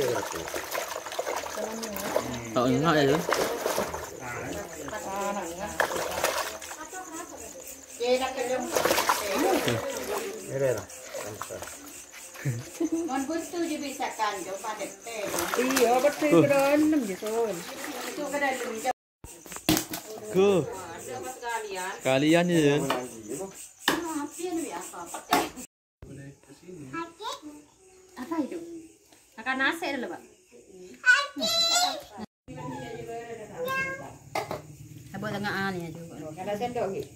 Tao enggak ya tuh. Mon gusto je bisa kan jo padet teh. Iya, betul keren gitu. Itu kada lebih jauh. Ke Ada apa sekalian? kalian ya. Hampir biasa. Apa itu? Makan nasi dulu, Pak. Buat tengah ya juga. Ada sendok gitu.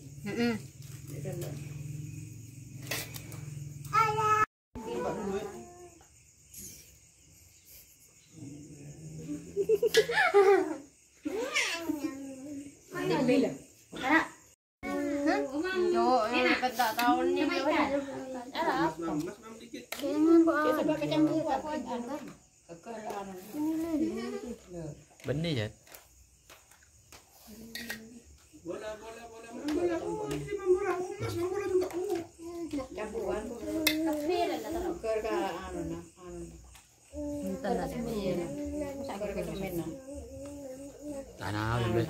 Benih ya. Tanah lebih.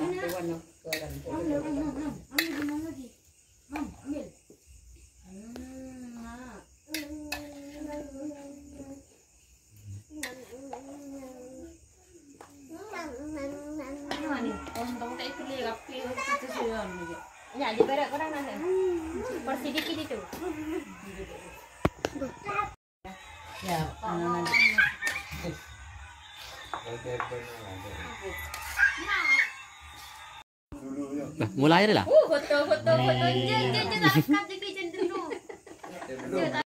Ya, di barat orang nasi. Porsi dikit itu. Ya, Nah, mulai lah. foto. Jangan